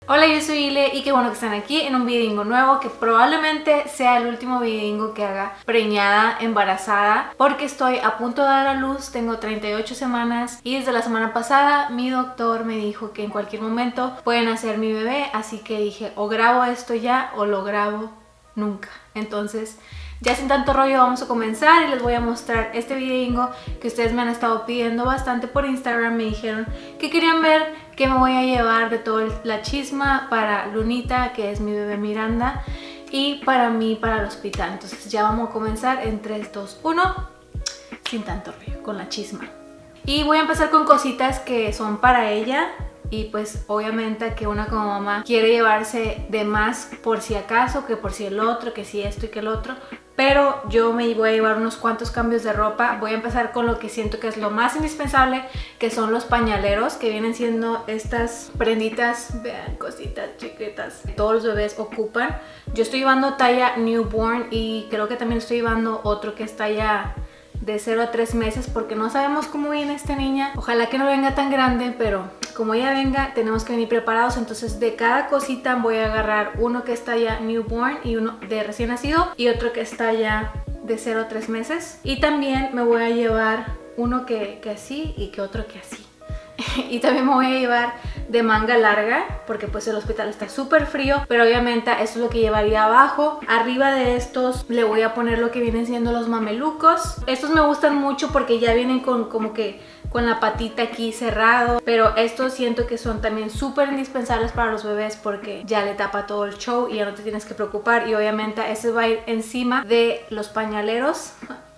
Hola, yo soy Ile y qué bueno que están aquí en un videín nuevo que probablemente sea el último videín que haga preñada, embarazada, porque estoy a punto de dar a luz, tengo 38 semanas y desde la semana pasada mi doctor me dijo que en cualquier momento pueden hacer mi bebé, así que dije o grabo esto ya o lo grabo nunca. Entonces ya sin tanto rollo vamos a comenzar y les voy a mostrar este videín que ustedes me han estado pidiendo bastante por Instagram. Me dijeron que querían ver qué me voy a llevar de toda la chisma para Lunita, que es mi bebé Miranda, y para mí para el hospital. Entonces ya vamos a comenzar en 3, 2, 1, sin tanto rollo, con la chisma. Y voy a empezar con cositas que son para ella. Y pues obviamente que una como mamá quiere llevarse de más por si acaso, que por si el otro, que si esto y que el otro. Pero yo me voy a llevar unos cuantos cambios de ropa. Voy a empezar con lo que siento que es lo más indispensable, que son los pañaleros, que vienen siendo estas prenditas, vean, cositas chiquitas que todos los bebés ocupan. Yo estoy llevando talla newborn y creo que también estoy llevando otro que es talla de 0 a 3 meses, porque no sabemos cómo viene esta niña. Ojalá que no venga tan grande, pero como ella venga tenemos que venir preparados. Entonces de cada cosita voy a agarrar uno que está ya newborn y uno de recién nacido y otro que está ya de 0 a 3 meses. Y también me voy a llevar uno que así y que otro que así. Y también me voy a llevar de manga larga porque pues el hospital está súper frío, pero obviamente eso es lo que llevaría abajo. Arriba de estos le voy a poner lo que vienen siendo los mamelucos. Estos me gustan mucho porque ya vienen con como que con la patita aquí cerrado, pero estos siento que son también súper indispensables para los bebés porque ya le tapa todo el show y ya no te tienes que preocupar. Y obviamente ese va a ir encima de los pañaleros.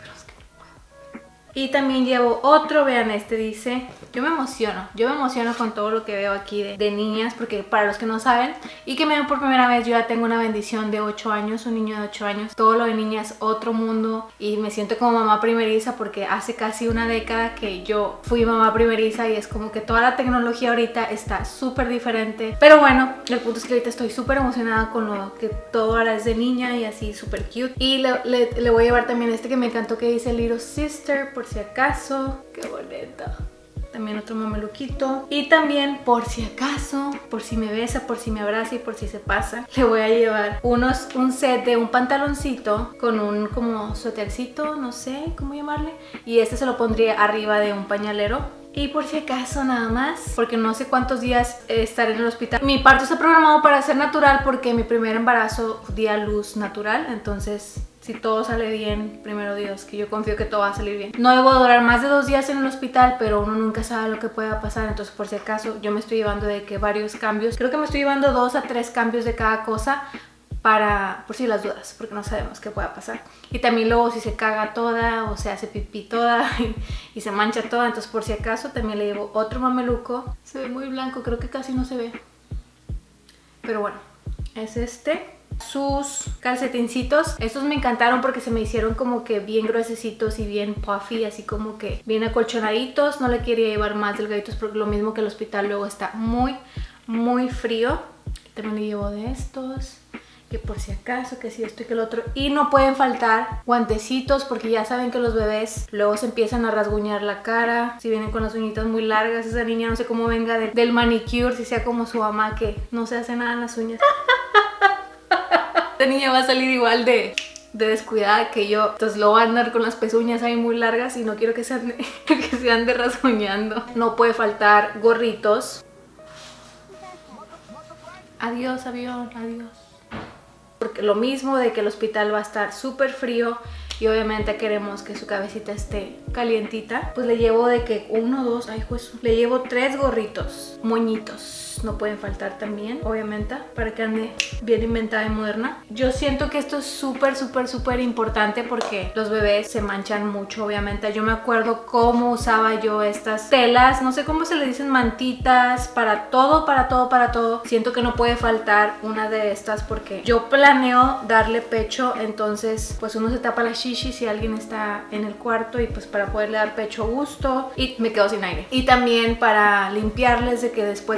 Y también llevo otro, vean, este dice, yo me emociono con todo lo que veo aquí de niñas, porque para los que no saben y que me ven por primera vez, yo ya tengo una bendición de 8 años, un niño de 8 años, todo lo de niñas, otro mundo, y me siento como mamá primeriza porque hace casi una década que yo fui mamá primeriza y es como que toda la tecnología ahorita está súper diferente, pero bueno, el punto es que ahorita estoy súper emocionada con lo que todo ahora es de niña y así súper cute. Y le voy a llevar también este que me encantó que dice Little Sister, por si acaso. Qué bonito. También otro mameluquito. Y también por si acaso, por si me besa, por si me abraza y por si se pasa, le voy a llevar un set de un pantaloncito con un como suétercito, no sé cómo llamarle. Y este se lo pondría arriba de un pañalero. Y por si acaso nada más, porque no sé cuántos días estaré en el hospital. Mi parto está programado para ser natural porque mi primer embarazo di a luz natural. Entonces, si todo sale bien, primero Dios, que yo confío que todo va a salir bien. No debo durar más de 2 días en el hospital, pero uno nunca sabe lo que pueda pasar. Entonces, por si acaso, yo me estoy llevando de que varios cambios. Creo que me estoy llevando 2 a 3 cambios de cada cosa, por si las dudas, porque no sabemos qué pueda pasar. Y también luego si se caga toda o se hace pipí toda y se mancha toda, entonces por si acaso también le llevo otro mameluco. Se ve muy blanco, creo que casi no se ve, pero bueno, es este. Sus calcetincitos, estos me encantaron porque se me hicieron como que bien gruesecitos y bien puffy, así como que bien acolchonaditos. No le quería llevar más delgaditos porque lo mismo que el hospital luego está muy frío. También le llevo de estos, que por si acaso, que si esto y que el otro. Y no pueden faltar guantecitos porque ya saben que los bebés luego se empiezan a rasguñar la cara si vienen con las uñitas muy largas. Esa niña no sé cómo venga del manicure, si sea como su mamá que no se hace nada en las uñas. Esta niña va a salir igual de descuidada que yo, entonces lo va a andar con las pezuñas ahí muy largas y no quiero que se ande rasguñando. No puede faltar gorritos. Adiós avión, adiós. Porque lo mismo de que el hospital va a estar súper frío y obviamente queremos que su cabecita esté calientita, pues le llevo de que 1, 2, ay juez, le llevo 3 gorritos, moñitos. No pueden faltar también, obviamente, para que ande bien inventada y moderna. Yo siento que esto es súper importante porque los bebés se manchan mucho, obviamente. Yo me acuerdo cómo usaba yo estas telas, no sé cómo se le dicen, mantitas, para todo. Siento que no puede faltar una de estas porque yo planeo darle pecho, entonces pues uno se tapa la shishi si alguien está en el cuarto y pues para poderle dar pecho a gusto, y me quedo sin aire. Y también para limpiarles de que después de que toman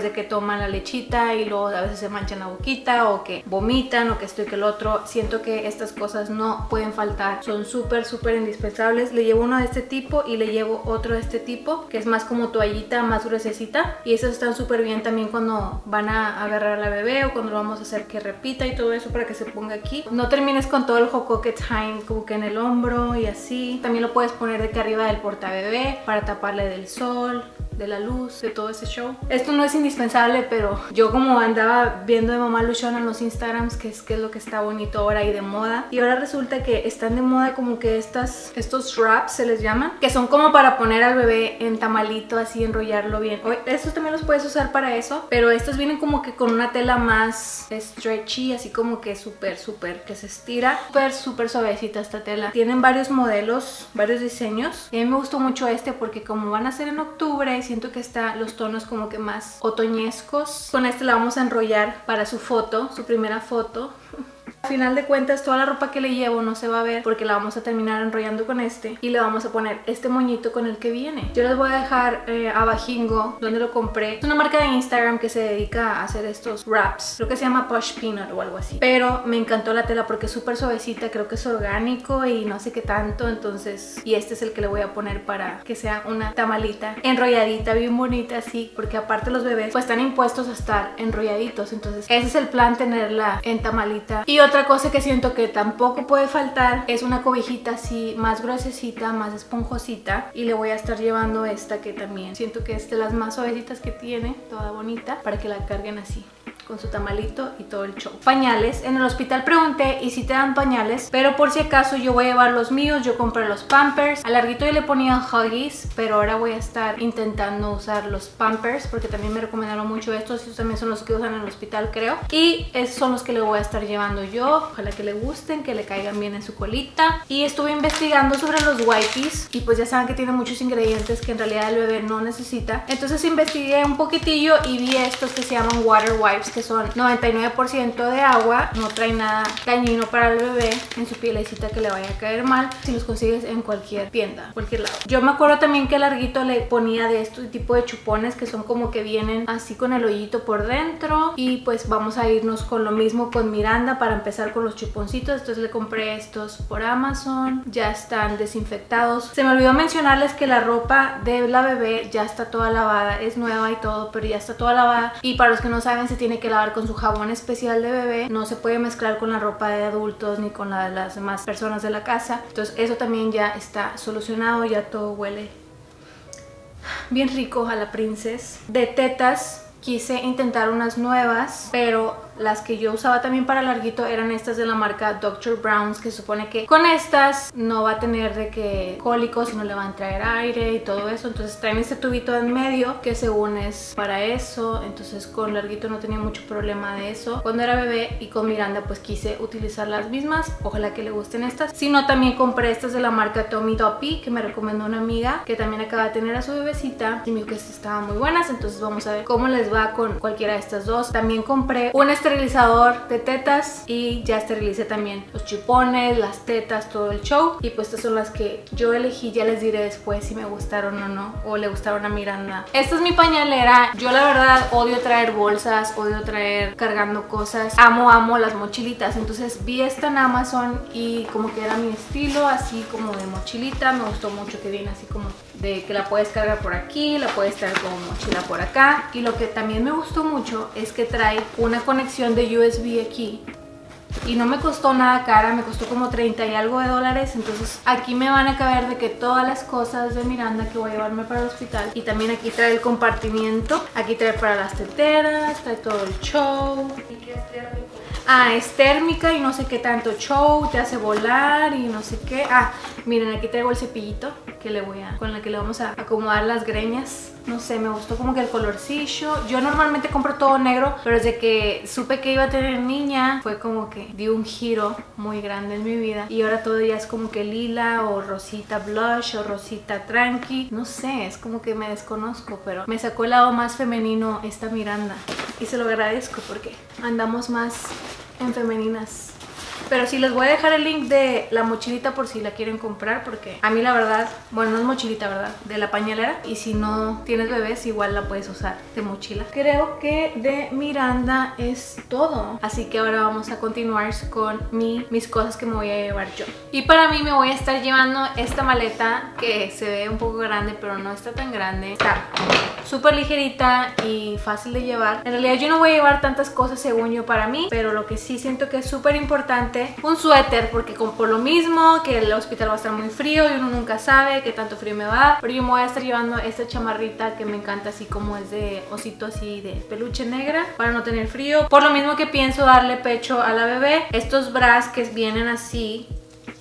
toman la lechita y luego a veces se manchan la boquita o que vomitan o que esto y que el otro. Siento que estas cosas no pueden faltar, son súper indispensables. Le llevo uno de este tipo y le llevo otro de este tipo, que es más como toallita, más gruesecita, y esas están súper bien también cuando van a agarrar a la bebé o cuando lo vamos a hacer que repita y todo eso para que se ponga aquí. No termines con todo el jocoque time como que en el hombro y así. También lo puedes poner de que arriba del portabebé para taparle del sol, de la luz, de todo ese show. Esto no es indispensable, pero yo como andaba viendo de Mamá Luchona en los Instagrams que es lo que está bonito ahora y de moda, y ahora resulta que están de moda como que estos wraps se les llaman, que son como para poner al bebé en tamalito, así enrollarlo bien. Estos también los puedes usar para eso, pero estos vienen como que con una tela más stretchy, así como que súper que se estira, súper suavecita esta tela. Tienen varios modelos, varios diseños, y a mí me gustó mucho este porque como van a ser en octubre, siento que está los tonos como que más otoñescos. Con este la vamos a enrollar para su foto, su primera foto. Al final de cuentas toda la ropa que le llevo no se va a ver porque la vamos a terminar enrollando con este y le vamos a poner este moñito con el que viene. Yo les voy a dejar abajingo donde lo compré. Es una marca de Instagram que se dedica a hacer estos wraps, creo que se llama Push Peanut o algo así, pero me encantó la tela porque es súper suavecita, creo que es orgánico y no sé qué tanto, entonces, y este es el que le voy a poner para que sea una tamalita enrolladita, bien bonita así, porque aparte los bebés pues están impuestos a estar enrolladitos, entonces ese es el plan, tenerla en tamalita. Y otra cosa que siento que tampoco puede faltar es una cobijita así más gruesecita, más esponjosita, y le voy a estar llevando esta que también siento que es de las más suavecitas que tiene, toda bonita, para que la carguen así con su tamalito y todo el show. Pañales, en el hospital pregunté y si te dan pañales, pero por si acaso yo voy a llevar los míos. Yo compré los Pampers, a Larguito yo le ponía Huggies, pero ahora voy a estar intentando usar los Pampers porque también me recomendaron mucho estos. Estos también son los que usan en el hospital, creo, y esos son los que le voy a estar llevando yo. Ojalá que le gusten, que le caigan bien en su colita. Y estuve investigando sobre los wipes y pues ya saben que tiene muchos ingredientes que en realidad el bebé no necesita, entonces investigué un poquitillo y vi estos que se llaman water wipes, que son 99% de agua, no trae nada dañino para el bebé en su pielecita que le vaya a caer mal. Si los consigues en cualquier tienda, cualquier lado. Yo me acuerdo también que Larguito le ponía de estos tipo de chupones que son como que vienen así con el hoyito por dentro, y pues vamos a irnos con lo mismo con Miranda para empezar con los chuponcitos. Entonces le compré estos por Amazon, ya están desinfectados. Se me olvidó mencionarles que la ropa de la bebé ya está toda lavada, es nueva y todo, pero ya está toda lavada, y para los que no saben se tiene que lavar con su jabón especial de bebé, no se puede mezclar con la ropa de adultos ni con la de las demás personas de la casa. Entonces eso también ya está solucionado, ya todo huele bien rico a la princesa. De tetas quise intentar unas nuevas, pero las que yo usaba también para Larguito eran estas de la marca Dr. Brown's, que supone que con estas no va a tener de que cólicos, no le va a traer aire y todo eso. Entonces traen este tubito en medio que según es para eso. Entonces con Larguito no tenía mucho problema de eso cuando era bebé, y con Miranda pues quise utilizar las mismas. Ojalá que le gusten estas. Si no, también compré estas de la marca Tommy Toppy, que me recomendó una amiga que también acaba de tener a su bebecita y me dijo que estaban muy buenas. Entonces vamos a ver cómo les va con cualquiera de estas dos. También compré un esterilizador de tetas y ya esterilicé también los chupones, las tetas, todo el show. Y pues estas son las que yo elegí. Ya les diré después si me gustaron o no, o le gustaron a Miranda. Esta es mi pañalera. Yo la verdad odio traer bolsas, odio traer cargando cosas. Amo las mochilitas. Entonces vi esta en Amazon y como que era mi estilo, así como de mochilita. Me gustó mucho que viene así como de que la puedes cargar por aquí, la puedes traer como mochila por acá. Y lo que también me gustó mucho es que trae una conexión de USB aquí, y no me costó nada cara, me costó como 30 y algo de dólares. Entonces aquí me van a caber de que todas las cosas de Miranda que voy a llevarme para el hospital. Y también aquí trae el compartimiento, aquí trae para las teteras, trae todo el show. ¿Y qué es térmico? Ah, es térmica y no sé qué tanto show, te hace volar y no sé qué. Ah, miren, aquí traigo el cepillito que con el que le vamos a acomodar las greñas. No sé, me gustó como que el colorcillo. Yo normalmente compro todo negro, pero desde que supe que iba a tener niña fue como que dio un giro muy grande en mi vida. Y ahora todo ya es como que lila o rosita blush o rosita tranqui. No sé, es como que me desconozco, pero me sacó el lado más femenino esta Miranda. Y se lo agradezco porque andamos más en femeninas Pero sí, les voy a dejar el link de la mochilita por si la quieren comprar, porque a mí la verdad, bueno, no es mochilita, ¿verdad? De la pañalera. Y si no tienes bebés, igual la puedes usar de mochila. Creo que de Miranda es todo. Así que ahora vamos a continuar con mis cosas que me voy a llevar yo. Y para mí me voy a estar llevando esta maleta que se ve un poco grande, pero no está tan grande. Está súper ligerita y fácil de llevar. En realidad yo no voy a llevar tantas cosas según yo para mí, pero lo que sí siento que es súper importante, un suéter, porque por lo mismo que el hospital va a estar muy frío y uno nunca sabe qué tanto frío me va a dar, pero yo me voy a estar llevando esta chamarrita que me encanta, así como es de osito, así de peluche negra, para no tener frío. Por lo mismo que pienso darle pecho a la bebé, estos bras que vienen así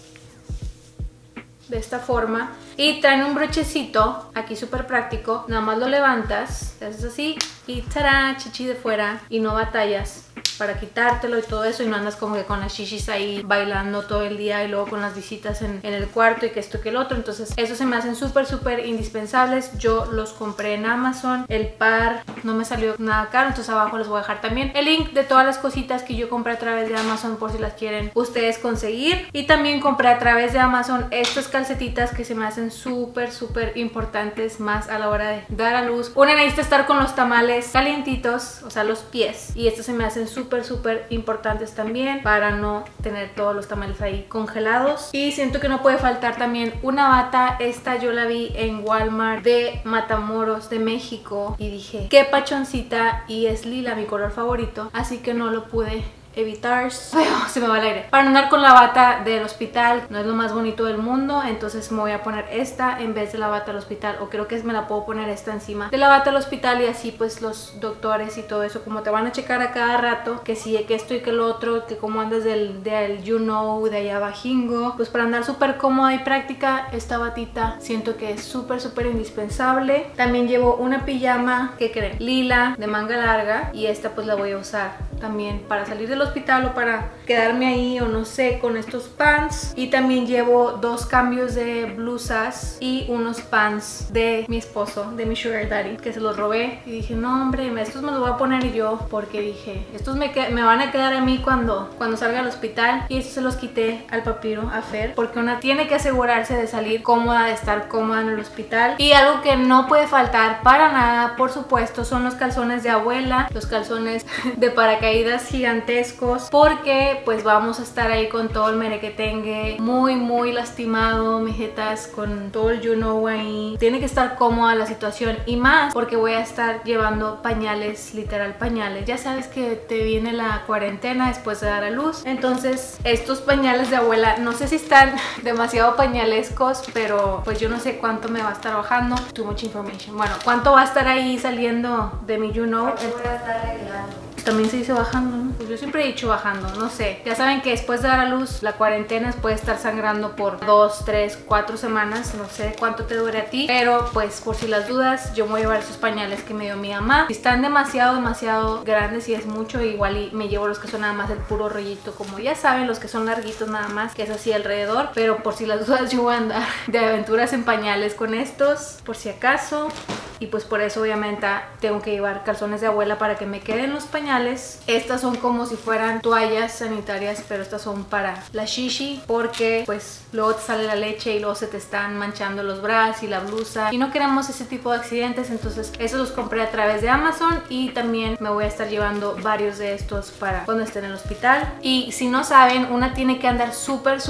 de esta forma y traen un brochecito aquí súper práctico, nada más lo levantas, te haces así y ¡tarán! Chichi de fuera, y no batallas para quitártelo y todo eso, y no andas como que con las chichis ahí bailando todo el día y luego con las visitas en el cuarto y que esto que el otro. Entonces eso se me hacen súper indispensables. Yo los compré en Amazon, el par no me salió nada caro, entonces abajo les voy a dejar también el link de todas las cositas que yo compré a través de Amazon por si las quieren ustedes conseguir. Y también compré a través de Amazon estas calcetitas que se me hacen súper importantes más a la hora de dar a luz. Una necesita estar con los tamales calientitos, o sea los pies, y estas se me hacen súper importantes también para no tener todos los tamales ahí congelados. Y siento que no puede faltar también una bata. Esta yo la vi en Walmart de Matamoros de México y dije qué pachoncita, y es lila, mi color favorito, así que no lo pude evitar. Se me va el aire. Para no andar con la bata del hospital, no es lo más bonito del mundo, entonces me voy a poner esta en vez de la bata del hospital, o creo que me la puedo poner esta encima de la bata del hospital, y así pues los doctores y todo eso, como te van a checar a cada rato que sí, que esto y que lo otro, que cómo andas del you know, de allá bajingo, pues para andar súper cómoda y práctica, esta batita siento que es súper indispensable. También llevo una pijama, ¿qué creen? Lila, de manga larga, y esta pues la voy a usar también para salir del hospital o para quedarme ahí, o no sé, con estos pants. Y también llevo 2 cambios de blusas y unos pants de mi esposo, de mi sugar daddy, que se los robé, y dije no hombre, estos me los voy a poner yo, porque dije estos me van a quedar a mí cuando salga al hospital. Y estos se los quité al papiro, a Fer, porque una tiene que asegurarse de salir cómoda, de estar cómoda en el hospital. Y algo que no puede faltar para nada, por supuesto, son los calzones de abuela, los calzones de paracaídas gigantescos, porque pues vamos a estar ahí con todo el merequetengue, muy lastimado, mijetas, con todo el you know ahí. Tiene que estar cómoda la situación, y más porque voy a estar llevando pañales, literal pañales. Ya sabes que te viene la cuarentena después de dar a luz, entonces estos pañales de abuela, no sé si están demasiado pañalescos, pero pues yo no sé cuánto me va a estar bajando. Too much information. Bueno, cuánto va a estar ahí saliendo de mi you know. Voy a estar arreglando. También se dice bajando, ¿no? Pues yo siempre he dicho bajando, no sé. Ya saben que después de dar a luz, la cuarentena puede estar sangrando por 2, 3, 4 semanas. No sé cuánto te dure a ti, pero pues por si las dudas, yo me voy a llevar esos pañales que me dio mi mamá. Si están demasiado grandes y es mucho, igual y me llevo los que son nada más el puro rollito, como ya saben, los que son larguitos nada más, que es así alrededor. Pero por si las dudas, yo voy a andar de aventuras en pañales con estos, por si acaso. Y pues por eso obviamente tengo que llevar calzones de abuela para que me queden los pañales. Estas son como si fueran toallas sanitarias, pero estas son para la shishi, porque pues luego te sale la leche y luego se te están manchando los bras y la blusa, y no queremos ese tipo de accidentes. Entonces esos los compré a través de Amazon, y también me voy a estar llevando varios de estos para cuando esté en el hospital. Y si no saben, una tiene que andar súper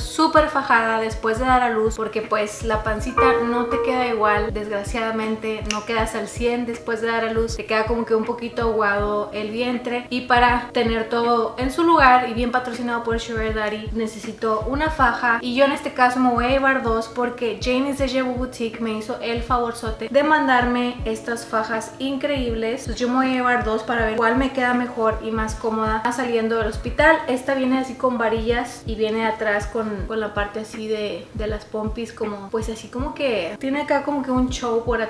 fajada después de dar a luz, porque pues la pancita no te queda igual, desgraciadamente no quedas al 100 después de dar a luz, te queda como que un poquito aguado el vientre. Y para tener todo en su lugar y bien patrocinado por Sugar Daddy, necesito una faja, y yo en este caso me voy a llevar 2, porque Janie's de Jebu Boutique me hizo el favorzote de mandarme estas fajas increíbles. Entonces yo me voy a llevar 2 para ver cuál me queda mejor y más cómoda saliendo del hospital. Esta viene así con varillas y viene atrás con la parte así de las pompis, como pues así como que tiene acá como que un show por atrás.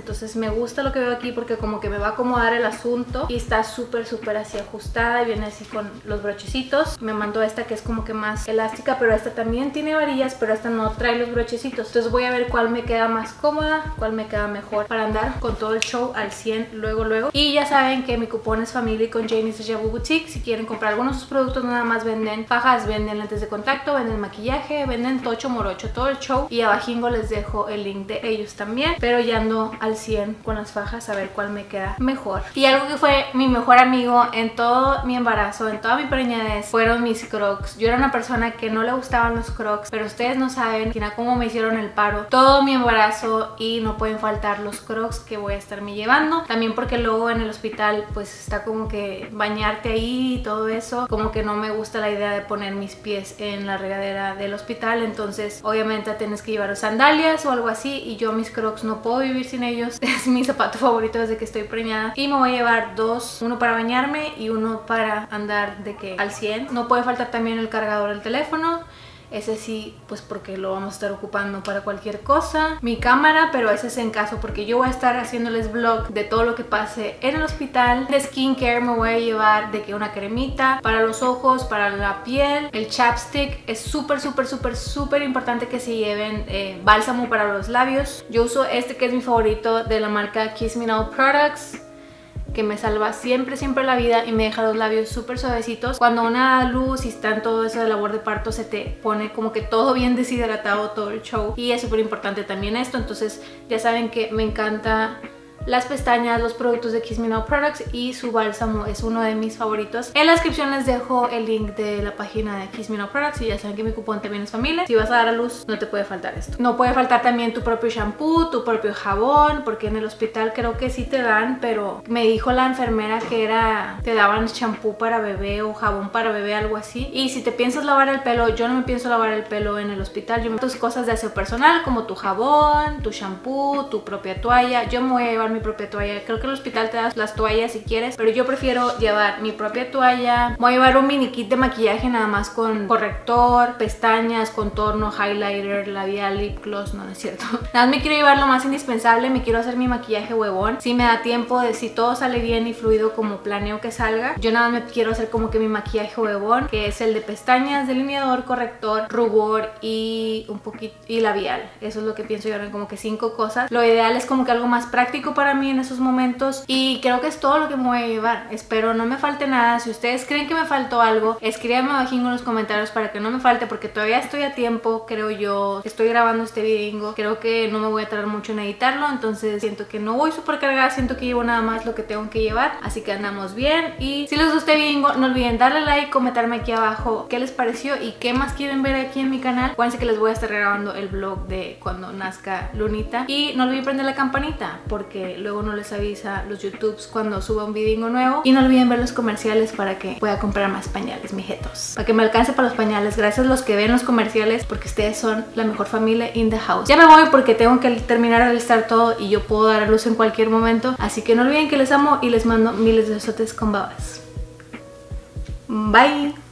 entonces me gusta lo que veo aquí porque como que me va a acomodar el asunto y está súper así ajustada y viene así con los brochecitos. Me mandó esta que es como que más elástica, pero esta también tiene varillas, pero esta no trae los brochecitos. Entonces voy a ver cuál me queda más cómoda, cuál me queda mejor para andar con todo el show al 100 luego. Y ya saben que mi cupón es Family con Janie's Déjà Vu Boutique. Si quieren comprar algunos de sus productos, nada más venden fajas, venden lentes de contacto, venden maquillaje, venden tocho morocho, todo el show. Y abajingo les dejo el link de ellos también, pero ya ando al 100 con las fajas, a ver cuál me queda mejor. Y algo que fue mi mejor amigo en todo mi embarazo, en toda mi preñadez, fueron mis crocs. Yo era una persona que no le gustaban los crocs, pero ustedes no saben cómo me hicieron el paro todo mi embarazo y no pueden faltar los crocs que voy a estarme llevando. También porque luego en el hospital pues está como que bañarte ahí y todo eso, como que no me gusta la idea de poner mis pies en la regadera del hospital, entonces obviamente tienes que llevar sandalias o algo así y yo mis crocs no puedo vivir sin ellos. Es mi zapato favorito desde que estoy preñada y me voy a llevar dos, uno para bañarme y uno para andar de que al 100. No puede faltar también el cargador del teléfono. Ese sí, pues porque lo vamos a estar ocupando para cualquier cosa. Mi cámara, pero ese es en caso porque yo voy a estar haciéndoles vlog de todo lo que pase en el hospital. De skincare me voy a llevar de que una cremita para los ojos, para la piel. El chapstick es súper importante que se lleven bálsamo para los labios. Yo uso este que es mi favorito de la marca Kiss Me Now Products, que me salva siempre la vida y me deja los labios súper suavecitos. Cuando una da luz y está en todo eso de labor de parto, se te pone como que todo bien deshidratado, todo el show. Y es súper importante también esto. Entonces ya saben que me encanta las pestañas, los productos de Kiss Me Now Products y su bálsamo es uno de mis favoritos. En la descripción les dejo el link de la página de Kiss Me Now Products y ya saben que mi cupón también es familia. Si vas a dar a luz, no te puede faltar esto. No puede faltar también tu propio shampoo, tu propio jabón, porque en el hospital creo que sí te dan, pero me dijo la enfermera que te daban shampoo para bebé o jabón para bebé, algo así. Y si te piensas lavar el pelo, yo no me pienso lavar el pelo en el hospital. Yo me tus cosas de aseo personal como tu jabón, tu shampoo, tu propia toalla. Yo me voy a llevar mi propia toalla. Creo que en el hospital te das las toallas si quieres, pero yo prefiero llevar mi propia toalla. Voy a llevar un mini kit de maquillaje nada más con corrector, pestañas, contorno, highlighter, labial, lip gloss. No es cierto. Nada más me quiero llevar lo más indispensable. Me quiero hacer mi maquillaje huevón. Si me da tiempo de si todo sale bien y fluido como planeo que salga. Yo nada más me quiero hacer como que mi maquillaje huevón, que es el de pestañas, delineador, corrector, rubor y un poquito y labial. Eso es lo que pienso llevar, como que 5 cosas. Lo ideal es como que algo más práctico para mí en esos momentos y creo que es todo lo que me voy a llevar. Espero no me falte nada. Si ustedes creen que me faltó algo, escríbanme abajo en los comentarios para que no me falte, porque todavía estoy a tiempo, creo yo. Estoy grabando este video, creo que no me voy a tardar mucho en editarlo, entonces siento que no voy súper cargada, siento que llevo nada más lo que tengo que llevar, así que andamos bien. Y si les gustó este video, no olviden darle like, comentarme aquí abajo qué les pareció y qué más quieren ver aquí en mi canal. Acuérdense que les voy a estar grabando el vlog de cuando nazca Lunita y no olviden prender la campanita porque luego no les avisa los YouTubes cuando suba un video nuevo. Y no olviden ver los comerciales para que pueda comprar más pañales, mijetos, para que me alcance para los pañales. Gracias a los que ven los comerciales, porque ustedes son la mejor familia in the house. Ya me voy porque tengo que terminar de alistar todo y yo puedo dar a luz en cualquier momento, así que no olviden que les amo y les mando miles de besotes con babas. Bye.